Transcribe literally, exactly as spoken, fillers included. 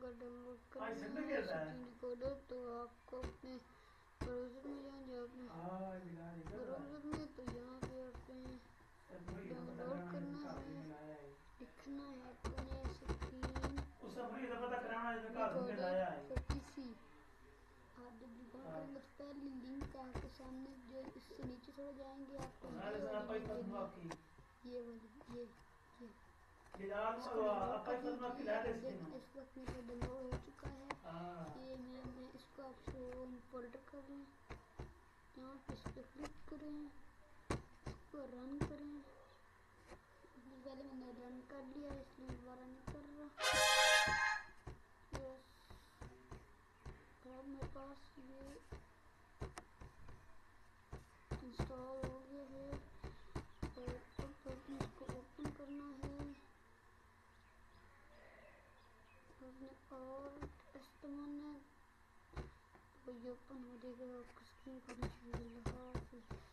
अगर डाउनलोड करना है स्क्रीन रिकॉर्डर तो आपको अपने ब्राउज़र में जाएंगे, अपने ब्राउज़र में तो यहाँ पे अपने डाउनलोड करना है, लिखना है अपने स्क्रीन रिकॉर्डर फॉर पीसी। आप जब रिकॉर्ड करेंगे तो पहले लिंक आपके सामने जो इससे नीचे थोड़ा जाएंगे आपको ये वाली लिंक देगी, ये वाली ये ये इसको डाउनलोड कर लीजिए। इस वक्त मेरा डाउनलोड हो चुका है, ये मैं मैं इसको आप होम फोल्डर कर लें, यहाँ पे इस पर क्लिक करें, इसको रन करें। पहले मैंने रन कर लिया इसलिए दोबारा नहीं कर रहा। यस, अब मेरे पास ये इंस्टॉल हो गया है और अब इसको ओपन करना है अपने और इस्तेमाल है तो ये ओपन हो जाएगा। आपको स्क्रीन पर